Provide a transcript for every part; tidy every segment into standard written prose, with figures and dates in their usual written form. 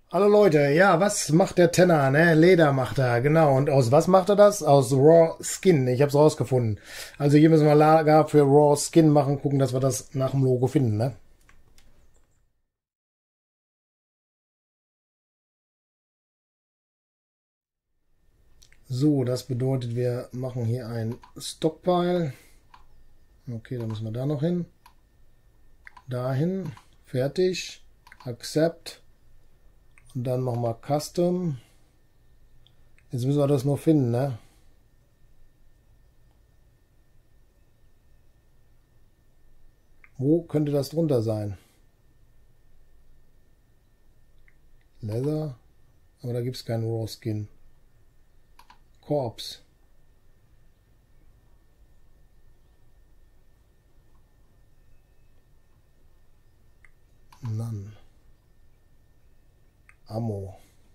Hallo Leute, ja, was macht der Tenner, ne? Leder macht er, genau. Und aus was macht er das? Aus Raw Skin. Ich hab's rausgefunden. Also hier müssen wir Lager für Raw Skin machen, gucken, dass wir das nach dem Logo finden, ne? So, das bedeutet, wir machen hier ein Stockpile. Okay, dann müssen wir da noch hin. Dahin. Fertig. Accept. Und dann nochmal Custom. Jetzt müssen wir das nur finden, ne? Wo könnte das drunter sein? Leather. Aber da gibt es keinen Raw Skin. Corpse. None. Ammo.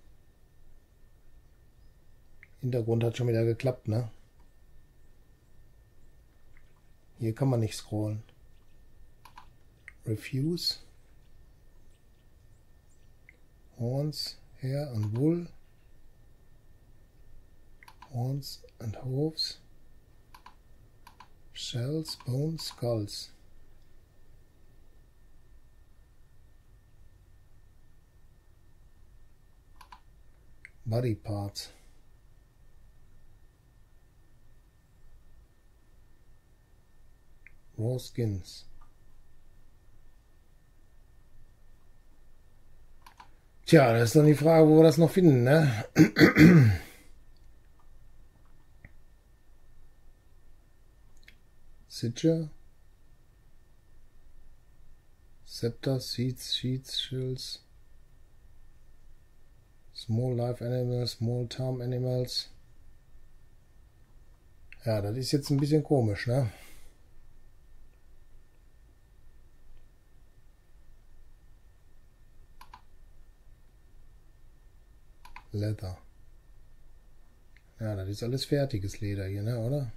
Hintergrund hat schon wieder geklappt, ne? Hier kann man nicht scrollen. Refuse. Horns, Hair and Wool. Horns and Hooves. Shells, Bones, Skulls. Body Parts. Raw Skins. Tja, das ist dann die Frage, wo wir das noch finden, ne? Sitcher. Scepter, Seeds, Sheets, Shills. Small Life Animals, Small Term Animals. Ja, das ist jetzt ein bisschen komisch, ne? Leather. Ja, das ist alles fertiges Leder hier, ne, oder?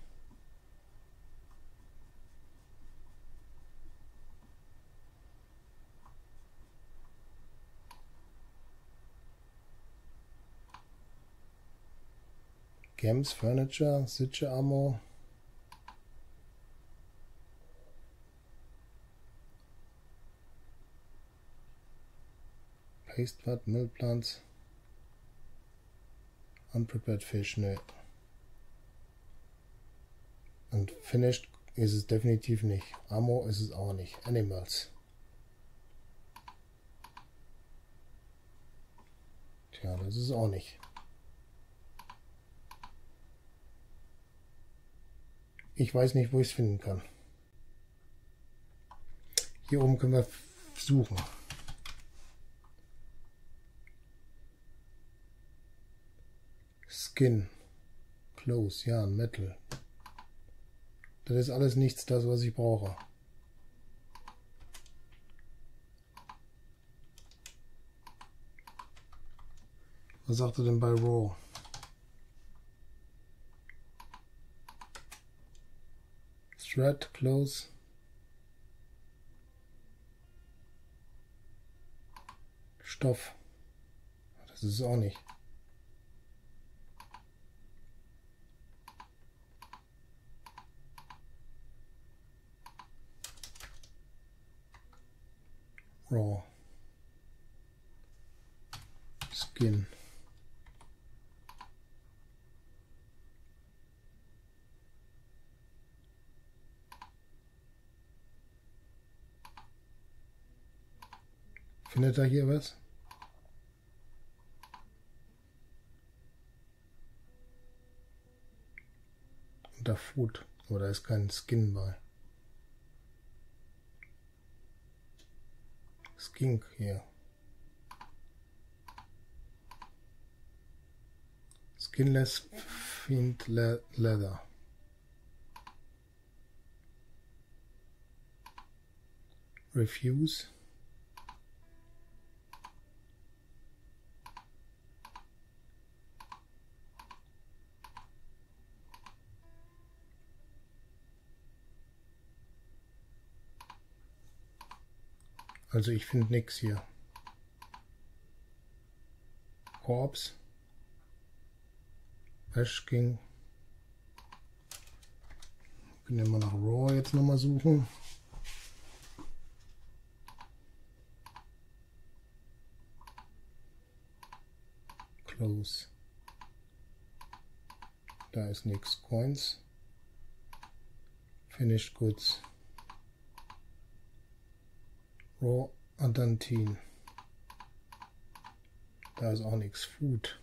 Gems, Furniture, Sitche Ammo. Pastepad, Milk Plants. Unprepared Fish, ne. Und Finished ist es definitiv nicht. Ammo ist es auch nicht. Animals. Tja, das ist es auch nicht. Ich weiß nicht, wo ich es finden kann. Hier oben können wir suchen. Skin. Clothes, ja, Metal. Das ist alles nichts das, was ich brauche. Was sagt er denn bei Raw? Thread, Clothes. Stoff. Das ist es auch nicht. Raw. Skin. Findet er hier was? Unter Food. Aber da ist kein Skin bei. Skink hier. Skinless Fiend Leather. Refuse. Also ich finde nichts hier. Corps. Bash King. Können wir mal nach Raw jetzt nochmal suchen. Close. Da ist nichts. Coins. Finished Goods. Raw Adantine. Da ist auch nichts. Food.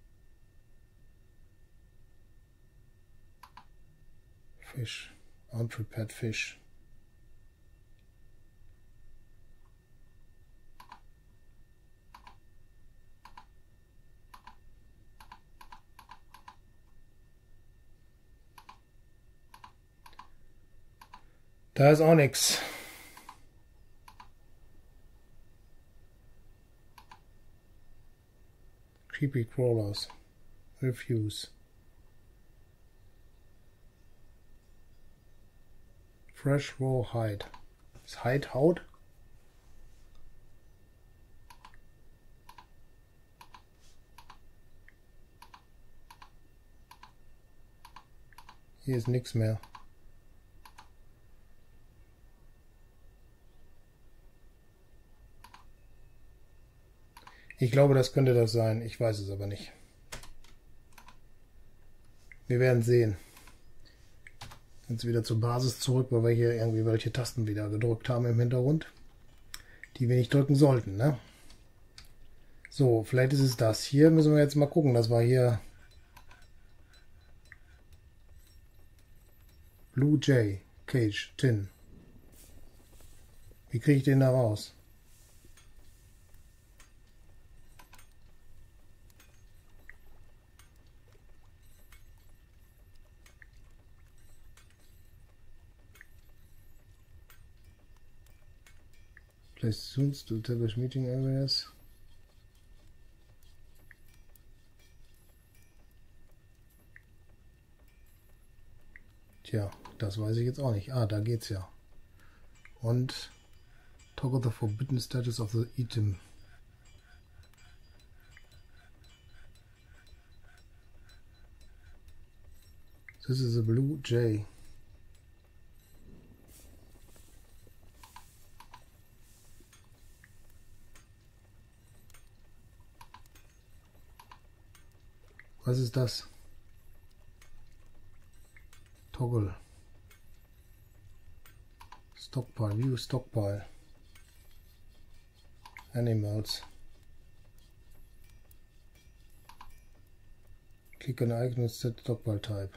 Fish. Unprepared Fish. Da ist auch nichts. Creepy Crawlers. Refuse. Fresh Raw Hide. Ist Hide Haut? Hier ist nichts mehr. Ich glaube, das könnte das sein. Ich weiß es aber nicht. Wir werden sehen. Jetzt wieder zur Basis zurück, weil wir hier irgendwie welche Tasten wieder gedrückt haben im Hintergrund, die wir nicht drücken sollten, ne? So, vielleicht ist es das. Hier müssen wir jetzt mal gucken. Das war hier Blue Jay, Cage, Tin. Wie kriege ich den da raus? Place soon to establish meeting areas. Tja, das weiß ich jetzt auch nicht. Ah, da geht's ja. Und toggle the forbidden status of the item. This is a Blue Jay. Was ist das? Toggle. Stockpile. View Stockpile. Animals. Click on icon and set Stockpile type.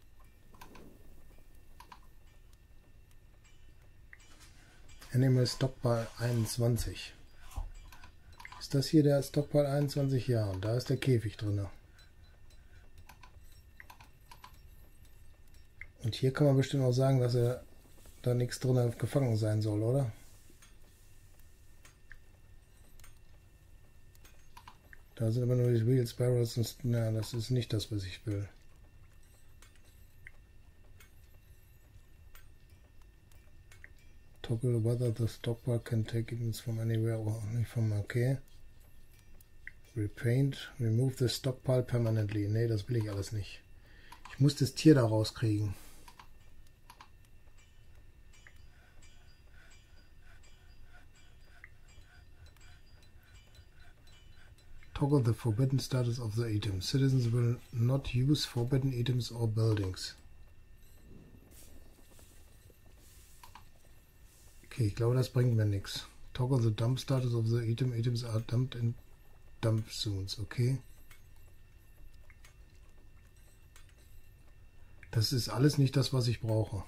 Animal Stockpile 21. Ist das hier der Stockpile 21? Ja, und da ist der Käfig drin. Und hier kann man bestimmt auch sagen, dass er da nichts drin gefangen sein soll, oder? Da sind aber nur die Wheels, Barrels und... Na, das ist nicht das, was ich will. Toggle whether the stockpile can take items from anywhere or only from... Okay. Repaint. Remove the stockpile permanently. Nee, das will ich alles nicht. Ich muss das Tier da rauskriegen. Toggle the forbidden status of the item. Citizens will not use forbidden items or buildings. Okay, ich glaube, das bringt mir nichts. Toggle the dump status of the item. Items are dumped in dump zones. Okay. Das ist alles nicht das, was ich brauche.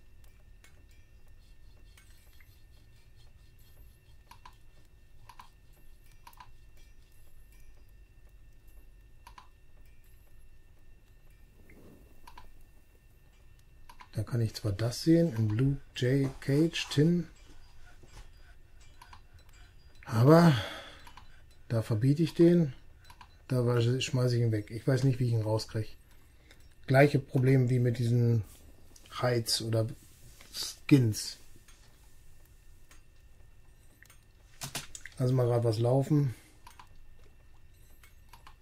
Da kann ich zwar das sehen, in Blue Jay Cage, Tin, aber da verbiete ich den, da schmeiße ich ihn weg. Ich weiß nicht, wie ich ihn rauskriege. Gleiche Problem wie mit diesen Hides oder Skins. Also mal gerade was laufen.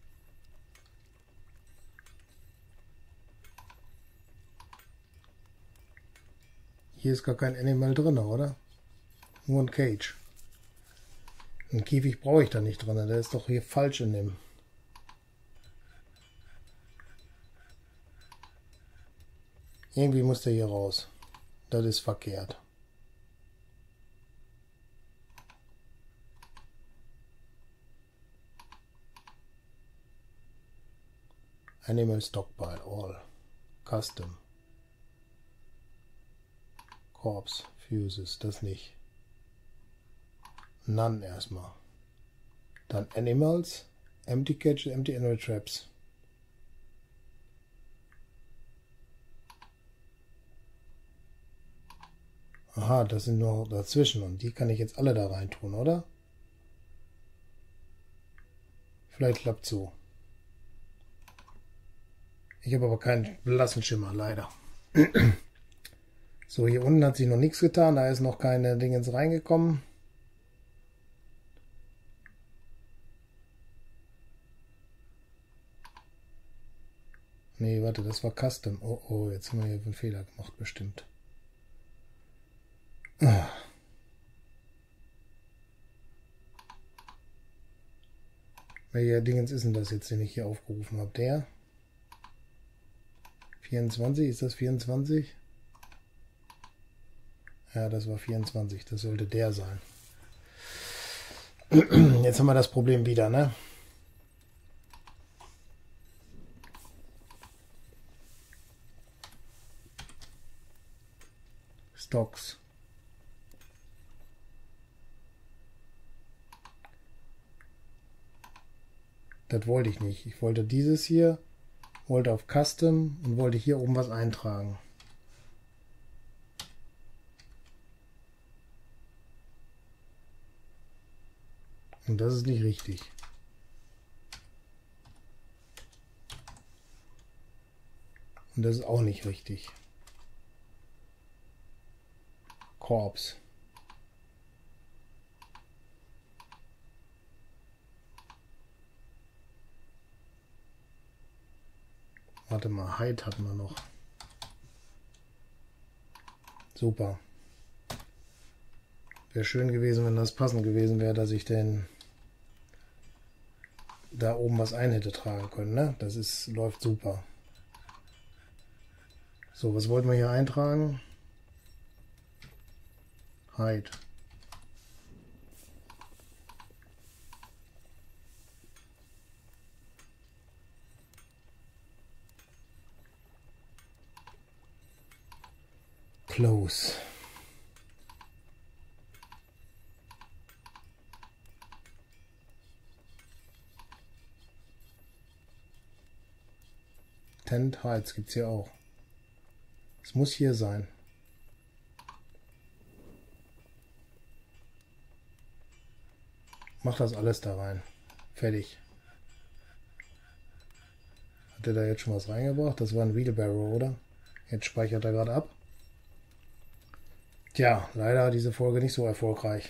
Hier ist gar kein Animal drin, oder? Nur ein Cage. Einen Käfig brauche ich da nicht drin. Der ist doch hier falsch in dem. Irgendwie muss der hier raus. Das ist verkehrt. Animal Stockpile, All. Custom. Corpse, Fuses, das nicht. None erstmal. Dann Animals, Empty Caches, Empty Animal Traps. Aha, das sind nur dazwischen und die kann ich jetzt alle da rein tun, oder? Vielleicht klappt so. Ich habe aber keinen blassen Schimmer, leider. So, hier unten hat sich noch nichts getan, da ist noch keine Dingens reingekommen. Nee, warte, das war Custom. Oh, oh, jetzt haben wir hier einen Fehler gemacht, bestimmt. Ah. Welcher Dingens ist denn das jetzt, den ich hier aufgerufen habe? Der? 24, ist das 24? Ja, das war 24, das sollte der sein. Jetzt haben wir das Problem wieder, ne? Stocks. Das wollte ich nicht. Ich wollte dieses hier, wollte auf Custom und wollte hier oben was eintragen. Und das ist nicht richtig. Und das ist auch nicht richtig. Corpse. Warte mal, Height hatten wir noch. Super. Wäre schön gewesen, wenn das passend gewesen wäre, dass ich denn da oben was ein hätte tragen können. Ne? Das ist, läuft super. So, was wollten wir hier eintragen? Height. Close. Tent Heights gibt es hier auch. Es muss hier sein. Mach das alles da rein. Fertig. Hat er da jetzt schon was reingebracht? Das war ein Wheelbarrow, oder? Jetzt speichert er gerade ab. Tja, leider diese Folge nicht so erfolgreich.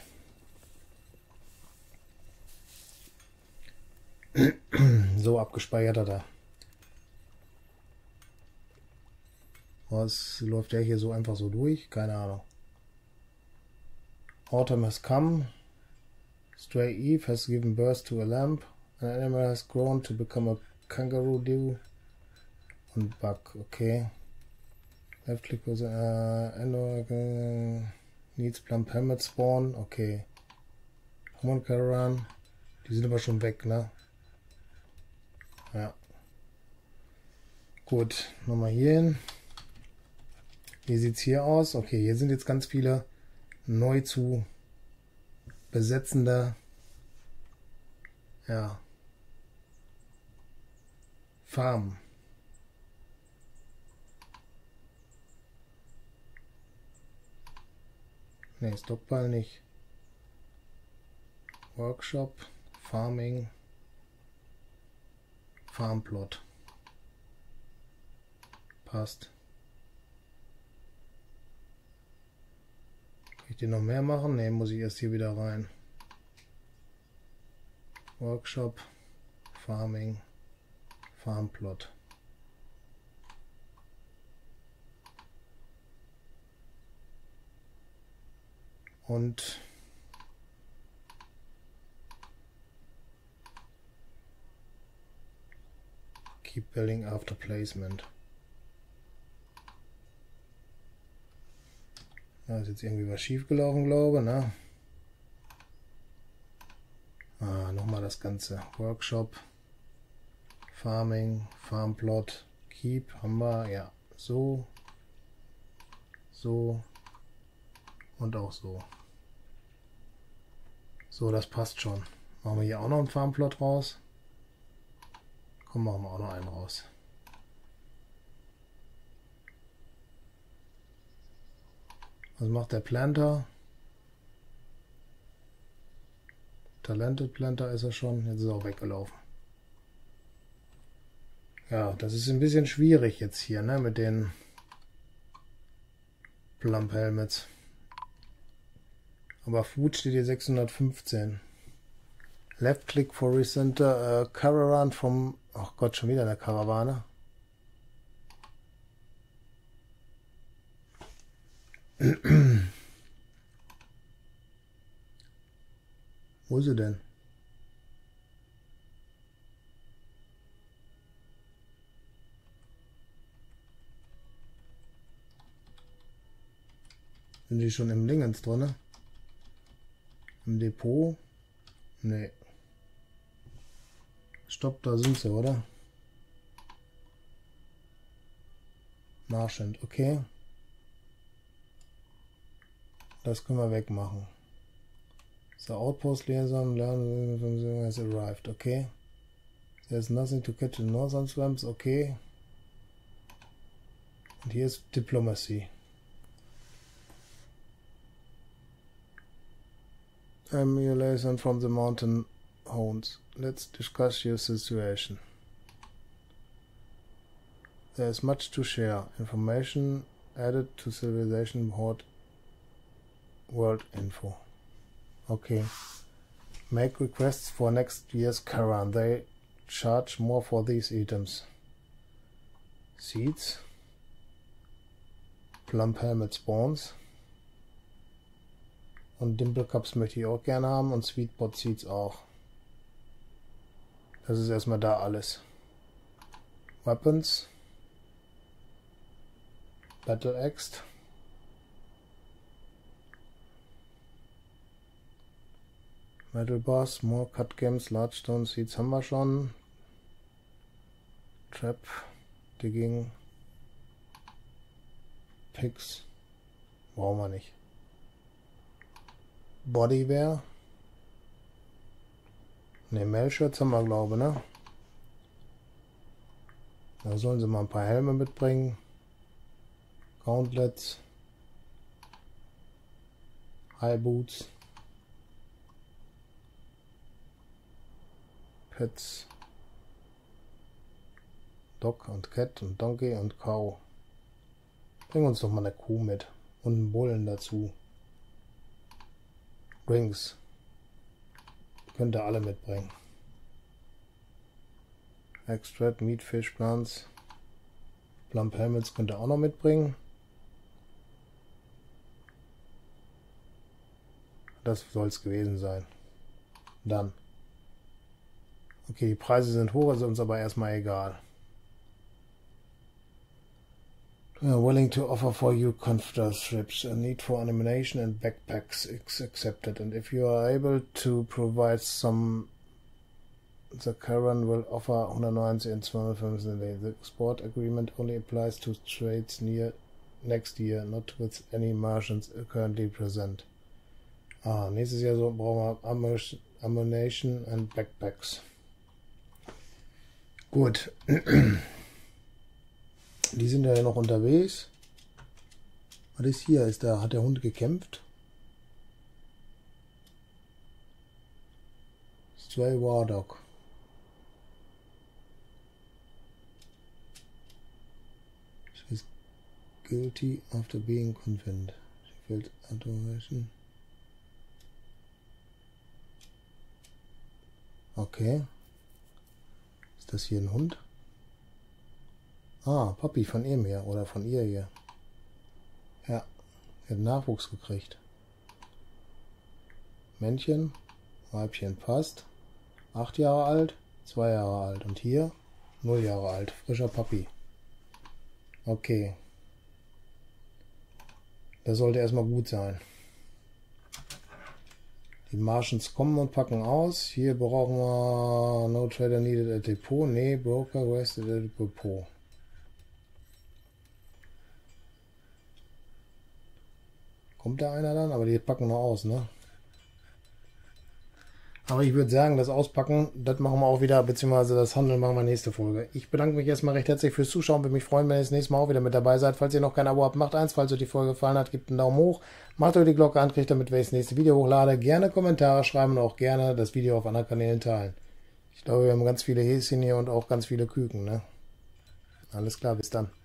So abgespeichert hat er. Was läuft der hier so einfach so durch? Keine Ahnung. Autumn has come. Stray Eve has given birth to a lamb. An animal has grown to become a kangaroo dew. Und Bug, okay. Left click was needs plump helmet spawn, okay. Common Caravan. Die sind aber schon weg, ne? Ja. Gut, nochmal hier hin. Wie sieht es hier aus? Okay, hier sind jetzt ganz viele neu zu besetzende, ja, Farmen. Ne, Stockpile nicht. Workshop, Farming, Farmplot. Passt. Kann ich den noch mehr machen? Ne, muss ich erst hier wieder rein. Workshop, Farming, Farmplot. und keep building after placement. Da ist jetzt irgendwie was schief gelaufen, glaube ich, ne? Nochmal das ganze Workshop, Farming, Farmplot, Keep haben wir, ja, so, so und auch so. So, das passt schon. Machen wir hier auch noch einen Farmplot raus. Komm, machen wir auch noch einen raus. Was macht der Planter? Talented Planter ist er schon. Jetzt ist er auch weggelaufen. Ja, das ist ein bisschen schwierig jetzt hier, ne, mit den Plump Helmets. Aber Food steht hier 615. Left click for recenter caravan from... Ach Gott, schon wieder eine Karawane. Wo ist sie denn? Sind die schon im Dingens drin? Im Depot? Nee. Stopp, da sind sie, oder? Marchand, okay. Das können wir wegmachen. The outpost liaison has arrived, okay. There's nothing to catch in northern swamps, okay. Und hier ist Diplomacy. Liaison from the mountain hounds. Let's discuss your situation. There is much to share. Information added to civilization board world info. Okay. Make requests for next year's caravan. They charge more for these items. Seeds. Plump Helmet Spawns. Und Dimple Cups möchte ich auch gerne haben und Sweetpot Seeds auch. Das ist erstmal da alles. Weapons. Battle Axe. Metal Boss, More Cut Games, Large Stone Seeds haben wir schon. Trap, Digging, Picks, brauchen wir nicht. Bodywear. Ne, Mailshirts haben wir, glaube ich, ne? Da sollen sie mal ein paar Helme mitbringen. Gauntlets. High Boots. Pets. Dog und Cat und Donkey und Cow. Bring uns doch mal eine Kuh mit. Und einen Bullen dazu. Rings. Könnt ihr alle mitbringen. Extract, Meat, Fish, Plants. Plump Helmets könnt ihr auch noch mitbringen. Das soll es gewesen sein. Dann. Okay, die Preise sind hoch, ist uns aber erstmal egal. Willing to offer for you comforterships. A need for animation and backpacks is accepted. And if you are able to provide some, the caravan will offer 190 and 250 a day. The export agreement only applies to trades next year, not with any margins currently present. Nächstes Jahr so brauchen wir Ammunition and Backpacks. Gut. Die sind ja noch unterwegs. Was ist hier? Hat der Hund gekämpft? Stray War Dog. She is guilty after being confined. She failed adoration. Okay. Ist das hier ein Hund? Papi von ihm hier. Oder von ihr hier. Ja. Er hat Nachwuchs gekriegt. Männchen, Weibchen passt. 8 Jahre alt, 2 Jahre alt. Und hier 0 Jahre alt, frischer Papi. Okay. Das sollte erstmal gut sein. Die Martians kommen und packen aus. Hier brauchen wir No Trader needed at Depot. Nee, Broker rested at Depot. Kommt da einer dann? Aber die packen noch aus, ne? Aber ich würde sagen, das Auspacken, das machen wir auch wieder, beziehungsweise das Handeln machen wir nächste Folge. Ich bedanke mich erstmal recht herzlich fürs Zuschauen. Würde mich freuen, wenn ihr das nächste Mal auch wieder mit dabei seid. Falls ihr noch kein Abo habt, macht eins. Falls euch die Folge gefallen hat, gebt einen Daumen hoch. Macht euch die Glocke an, kriegt damit, wenn ich das nächste Video hochlade. Gerne Kommentare schreiben und auch gerne das Video auf anderen Kanälen teilen. Ich glaube, wir haben ganz viele Häschen hier und auch ganz viele Küken, ne? Alles klar, bis dann.